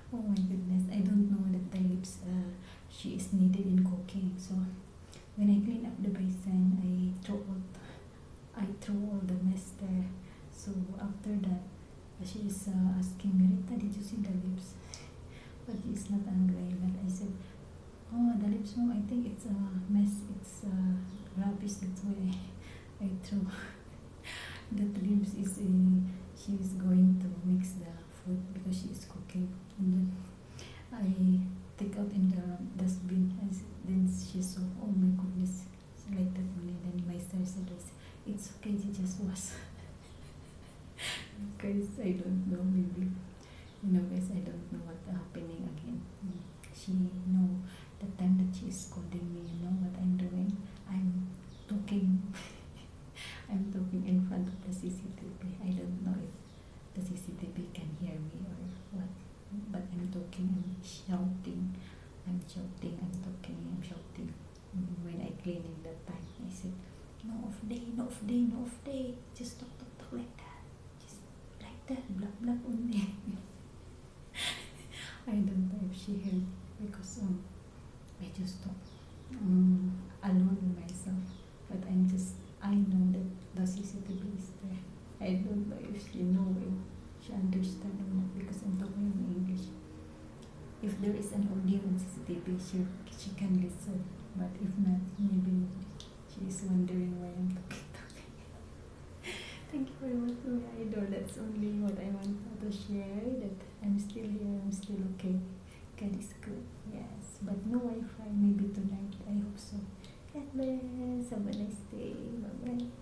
Oh my goodness, I don't know that the lips she is needed in cooking. So when I clean up the basin, I throw all the mess there. So after that, she is asking me, Rita, did you see the lips? But she's not angry. But I said, oh, the lips, mom, I think it's a mess. It's rubbish. That's why I threw. That lips is she is going to mix the food because she is cooking. And then I take out in the dustbin. Then she saw, oh my goodness, it's like that only. Then my sister said, it's okay, she just was. Because I don't know, maybe. Guys, I don't know what's happening again. She know the time that she is scolding me, what I'm doing. I'm talking. I'm talking in front of the CCTV. I don't know if the CCTV can hear me or what. But I'm talking, I'm shouting. I'm shouting, I'm talking, I'm shouting. When I cleaning that time, I said, no off day, no off day, no off day. Just talk like that. Just like that, blah, blah only. I don't know if she heard because I just talk alone with myself. But I know that the CCTV is there. I don't know if she know it, she understand or not because I'm talking in English. If there is an audio on CCTV, she can listen. But if not, maybe she is wondering why I'm talking. Thank you very much to my idol. That's only what I want to share. That I'm still here. I'm still okay. God is good. Yes, but no Wi-Fi. Maybe tonight. I hope so. God bless. Have a nice day. Bye bye.